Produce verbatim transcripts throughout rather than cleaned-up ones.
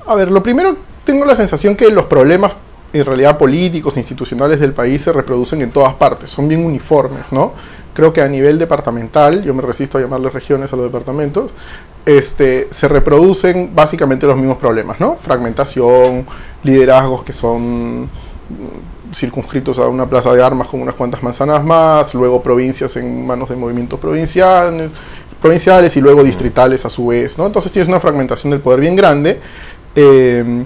A ver, lo primero, tengo la sensación que los problemas en realidad políticos, institucionales del país se reproducen en todas partes, son bien uniformes, ¿no? Creo que a nivel departamental, yo me resisto a llamarles regiones a los departamentos, este, se reproducen básicamente los mismos problemas, ¿no? Fragmentación, liderazgos que son circunscritos a una plaza de armas con unas cuantas manzanas más, luego provincias en manos de movimientos provinciales, provinciales y luego distritales a su vez, ¿no? Entonces tienes una fragmentación del poder bien grande, eh,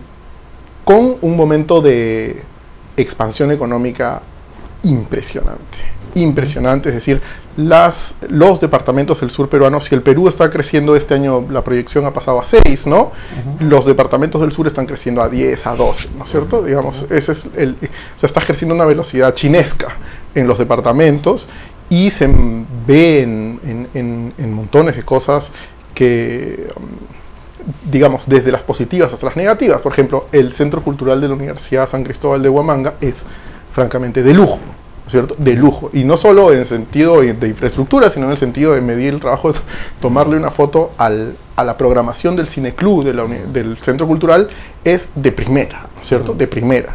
con un momento de expansión económica impresionante, impresionante, es decir, las, los departamentos del sur peruano, si el Perú está creciendo este año, la proyección ha pasado a seis, ¿no? Uh-huh. Los departamentos del sur están creciendo a diez, a doce, ¿no es cierto? Digamos, uh-huh. ese es el, o sea, está creciendo a una velocidad chinesca en los departamentos y se ve en, en, en, en montones de cosas que... Um, digamos, desde las positivas hasta las negativas. Por ejemplo, el Centro Cultural de la Universidad San Cristóbal de Huamanga es francamente de lujo, ¿no es cierto? De lujo. Y no solo en el sentido de infraestructura, sino en el sentido de medir el trabajo, de tomarle una foto al, a la programación del cineclub de la del Centro Cultural, es de primera, ¿no es cierto? De primera.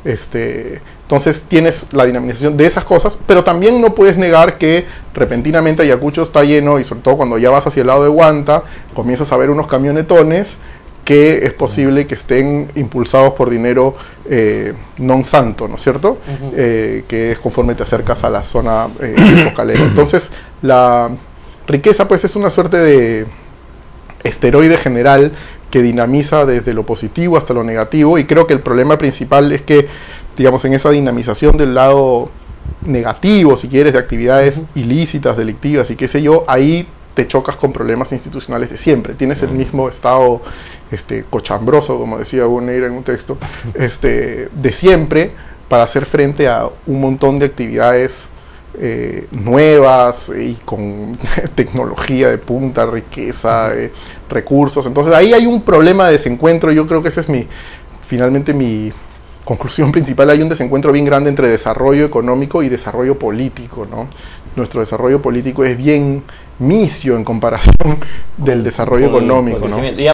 Este, entonces tienes la dinamización de esas cosas, pero también no puedes negar que repentinamente Ayacucho está lleno, y sobre todo cuando ya vas hacia el lado de Huanta, comienzas a ver unos camionetones que es posible que estén impulsados por dinero eh, non santo, ¿no es cierto? Uh-huh. eh, que es conforme te acercas a la zona eh, cocalera. Entonces la riqueza pues es una suerte de esteroide general que dinamiza desde lo positivo hasta lo negativo, y creo que el problema principal es que, digamos, en esa dinamización del lado negativo, si quieres, de actividades ilícitas, delictivas y qué sé yo, ahí te chocas con problemas institucionales de siempre. Tienes el mismo estado este, cochambroso, como decía Boneira en un texto, este, de siempre, para hacer frente a un montón de actividades Eh, nuevas y con tecnología de punta, riqueza, eh, recursos. Entonces ahí hay un problema de desencuentro. Yo creo que ese es mi, finalmente mi conclusión principal. Hay un desencuentro bien grande entre desarrollo económico y desarrollo político, ¿no? Nuestro desarrollo político es bien misio en comparación del desarrollo económico, ¿no?